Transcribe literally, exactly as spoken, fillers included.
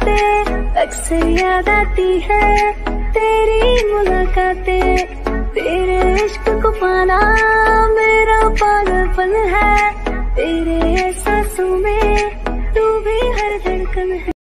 बातें अक्सर याद आती है, तेरी मुलाकातें। तेरे इश्क को पाना मेरा पागलपन है, तेरे एहसासों में तू भी हर धड़कन है।